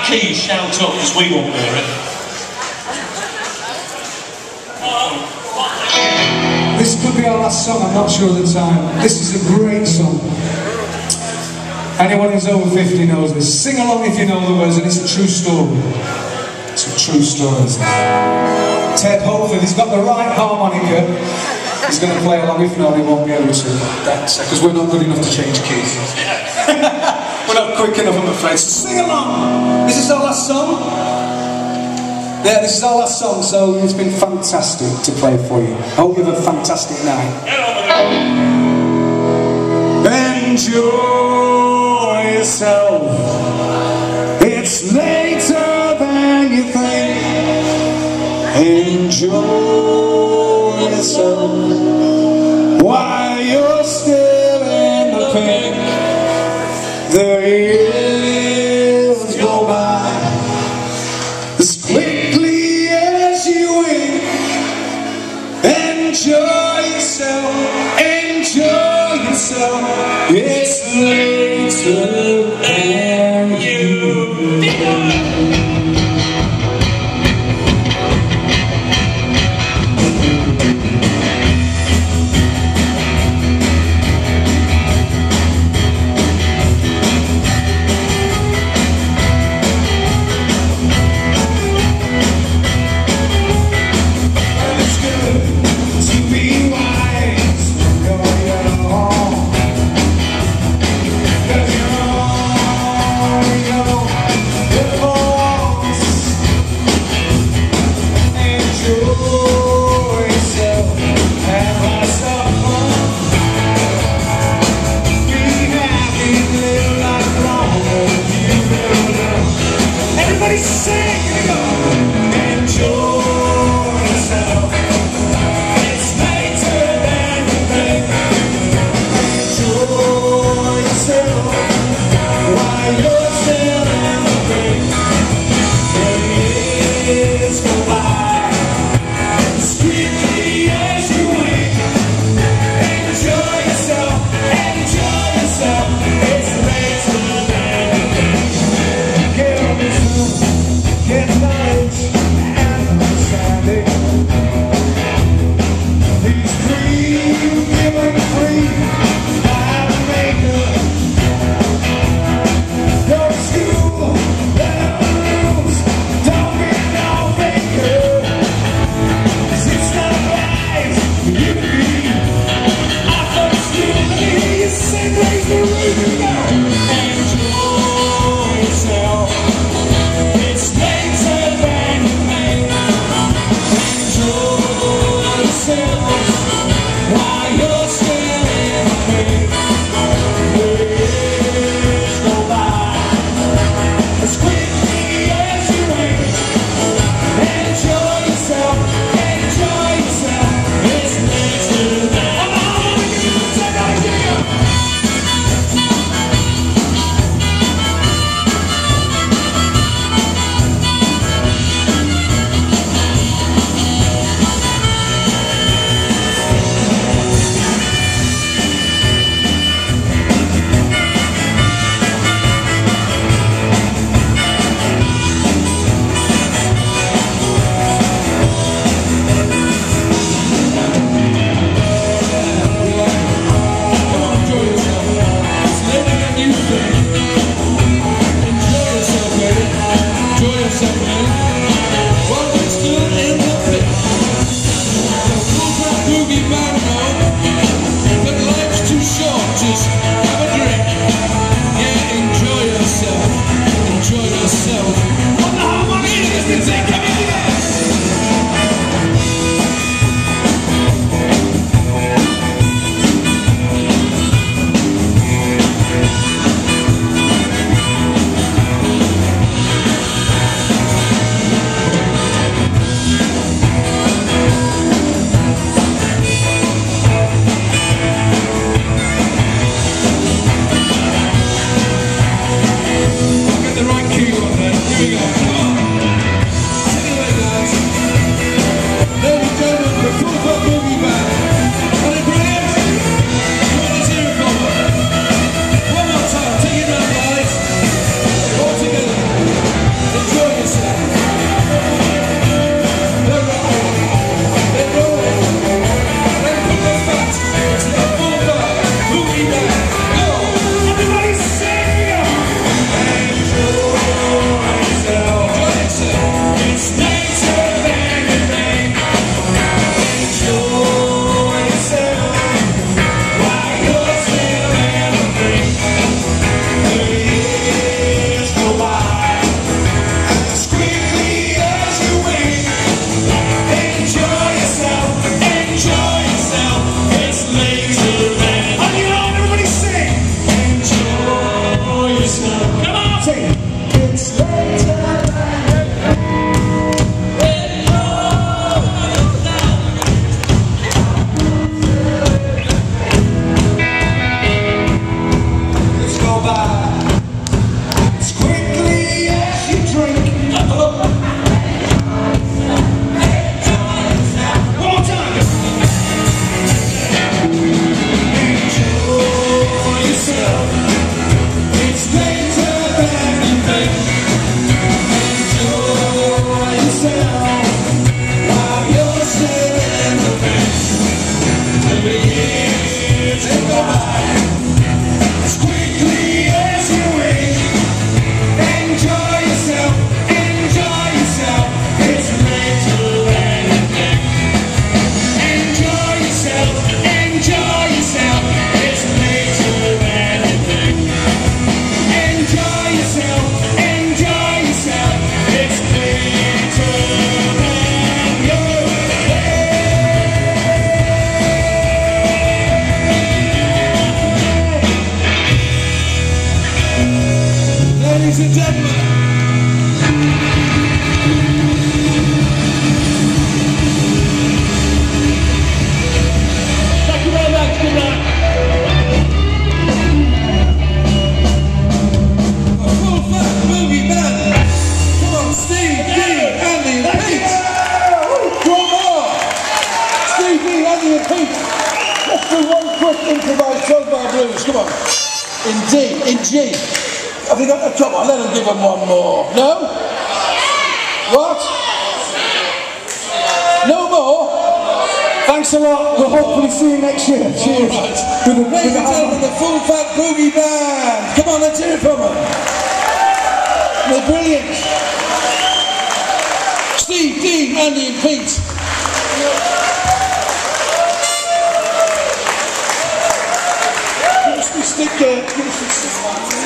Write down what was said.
keys, shout up, because we won't hear it. This could be our last song, I'm not sure of the time. This is a great song. Anyone who's over 50 knows this. Sing along if you know the words, and it's a true story. It's a true story, isn't it? Ted Holford, he's got the right harmonica. He's going to play along, if not he won't be able to. Because we're not good enough to change keys. We're not quick enough, I'm afraid. So sing along! This is our last song? Yeah, this is our last song, so it's been fantastic to play for you. I hope you have a fantastic night. Enjoy yourself. It's later than you think. Enjoy yourself while you're still in the pink. The years go by as quickly as you wink. Enjoy yourself, enjoy yourself. It's later than you think. improvised 12-bar blues. Come on. In D, in G. Have you got a come on? Let them give them one more. No? What? No more? Thanks a lot. We'll hopefully see you next year. Cheers. Right. Ladies and gentlemen, the Full Fat Boogie Band. Come on, let's hear it from them. They're brilliant. Steve, Dean, Andy and Pete. Give us the stick,